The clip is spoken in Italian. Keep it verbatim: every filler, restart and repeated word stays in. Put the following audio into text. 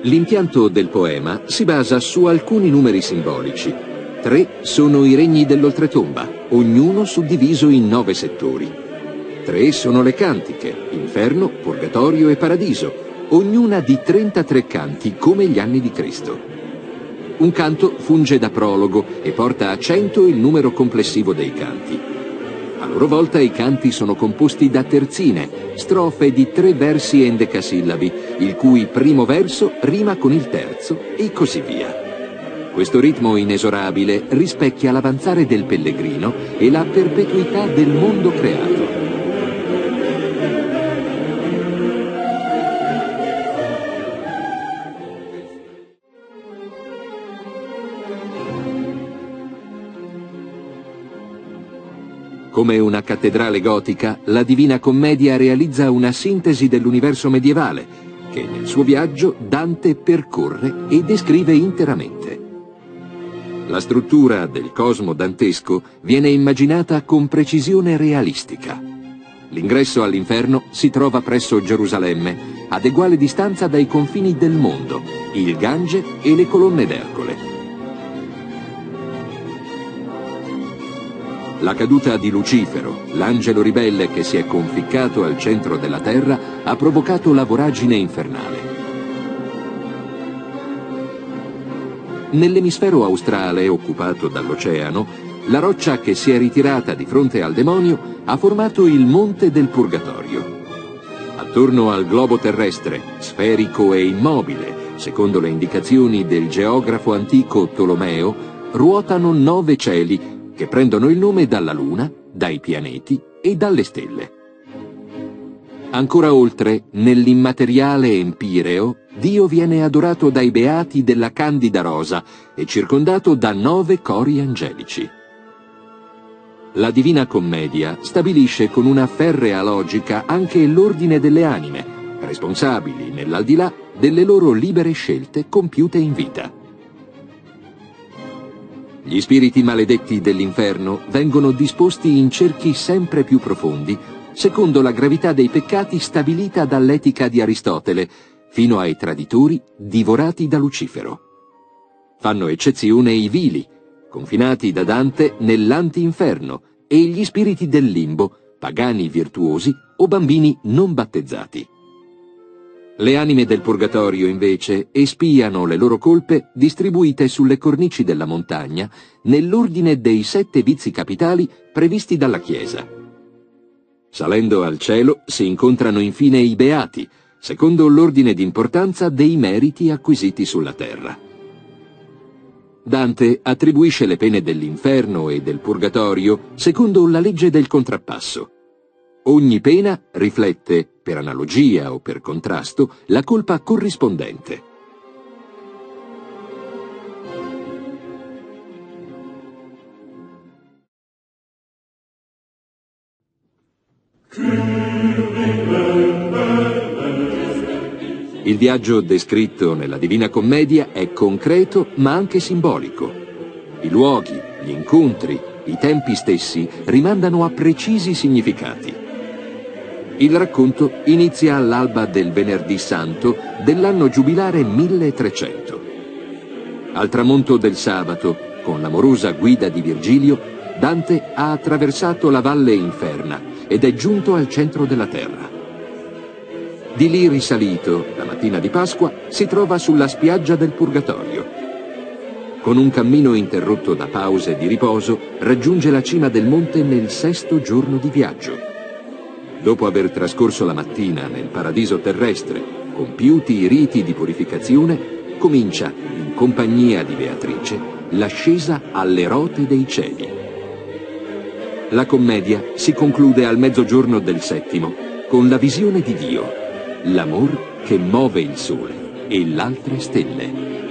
L'impianto del poema si basa su alcuni numeri simbolici. Tre sono i regni dell'oltretomba, ognuno suddiviso in nove settori. Tre sono le cantiche, inferno, purgatorio e paradiso, ognuna di trentatré canti come gli anni di Cristo. Un canto funge da prologo e porta a cento il numero complessivo dei canti. A loro volta i canti sono composti da terzine, strofe di tre versi endecasillabi, il cui primo verso rima con il terzo e così via. Questo ritmo inesorabile rispecchia l'avanzare del pellegrino e la perpetuità del mondo creato. Come una cattedrale gotica, la Divina Commedia realizza una sintesi dell'universo medievale, che nel suo viaggio Dante percorre e descrive interamente. La struttura del cosmo dantesco viene immaginata con precisione realistica. L'ingresso all'inferno si trova presso Gerusalemme, ad eguale distanza dai confini del mondo, il Gange e le colonne d'Ercole. La caduta di Lucifero, l'angelo ribelle che si è conficcato al centro della terra, ha provocato la voragine infernale. Nell'emisfero australe, occupato dall'oceano, la roccia che si è ritirata di fronte al demonio ha formato il Monte del Purgatorio. Attorno al globo terrestre, sferico e immobile, secondo le indicazioni del geografo antico Tolomeo, ruotano nove cieli che prendono il nome dalla Luna, dai pianeti e dalle stelle. Ancora oltre, nell'immateriale empireo, Dio viene adorato dai beati della Candida Rosa e circondato da nove cori angelici. La Divina Commedia stabilisce con una ferrea logica anche l'ordine delle anime, responsabili nell'aldilà delle loro libere scelte compiute in vita. Gli spiriti maledetti dell'inferno vengono disposti in cerchi sempre più profondi, secondo la gravità dei peccati stabilita dall'etica di Aristotele, fino ai traditori divorati da Lucifero. Fanno eccezione i vili, confinati da Dante nell'anti-inferno, e gli spiriti del limbo, pagani virtuosi o bambini non battezzati. Le anime del purgatorio, invece, espiano le loro colpe distribuite sulle cornici della montagna nell'ordine dei sette vizi capitali previsti dalla Chiesa. Salendo al cielo si incontrano infine i beati, secondo l'ordine di importanza dei meriti acquisiti sulla terra. Dante attribuisce le pene dell'inferno e del purgatorio secondo la legge del contrappasso. Ogni pena riflette, per analogia o per contrasto, la colpa corrispondente. Il viaggio descritto nella Divina Commedia è concreto ma anche simbolico. I luoghi, gli incontri, i tempi stessi rimandano a precisi significati. Il racconto inizia all'alba del Venerdì Santo dell'anno giubilare milletrecento. Al tramonto del sabato, con l'amorosa guida di Virgilio, Dante ha attraversato la valle Inferna ed è giunto al centro della terra. Di lì risalito, la mattina di Pasqua, si trova sulla spiaggia del Purgatorio. Con un cammino interrotto da pause di riposo, raggiunge la cima del monte nel sesto giorno di viaggio. Dopo aver trascorso la mattina nel paradiso terrestre, compiuti i riti di purificazione, comincia, in compagnia di Beatrice, l'ascesa alle rote dei cieli. La commedia si conclude al mezzogiorno del settimo, con la visione di Dio, l'amor che muove il sole e l'altre stelle.